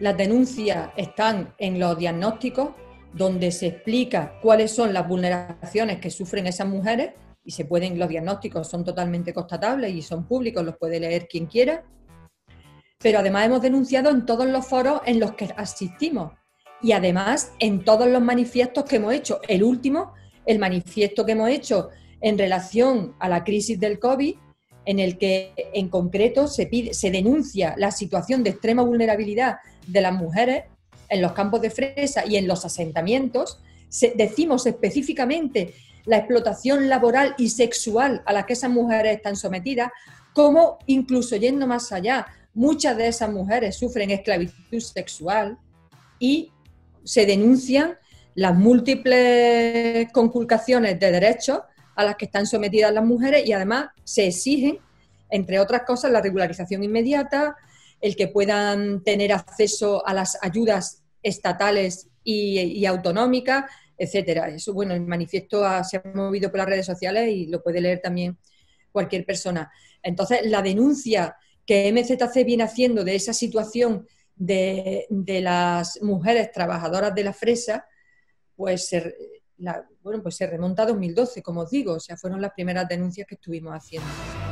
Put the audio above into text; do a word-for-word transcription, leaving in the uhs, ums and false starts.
Las denuncias están en los diagnósticos, donde se explica cuáles son las vulneraciones que sufren esas mujeres, y se pueden, los diagnósticos son totalmente constatables y son públicos, los puede leer quien quiera. Pero además hemos denunciado en todos los foros en los que asistimos y además en todos los manifiestos que hemos hecho. El último, el manifiesto que hemos hecho en relación a la crisis del COVID, en el que en concreto se pide, se denuncia la situación de extrema vulnerabilidad de las mujeres en los campos de fresa y en los asentamientos. Se, decimos específicamente la explotación laboral y sexual a la que esas mujeres están sometidas, como incluso yendo más allá, muchas de esas mujeres sufren esclavitud sexual y se denuncian las múltiples conculcaciones de derechos a las que están sometidas las mujeres, y además se exigen, entre otras cosas, la regularización inmediata, el que puedan tener acceso a las ayudas estatales y, y autonómicas, etcétera. Eso, bueno, el manifiesto ha, se ha movido por las redes sociales y lo puede leer también cualquier persona. Entonces, la denuncia que M Z C viene haciendo de esa situación de, de las mujeres trabajadoras de la fresa, pues se, la, bueno, pues se remonta a dos mil doce, como os digo, o sea, fueron las primeras denuncias que estuvimos haciendo.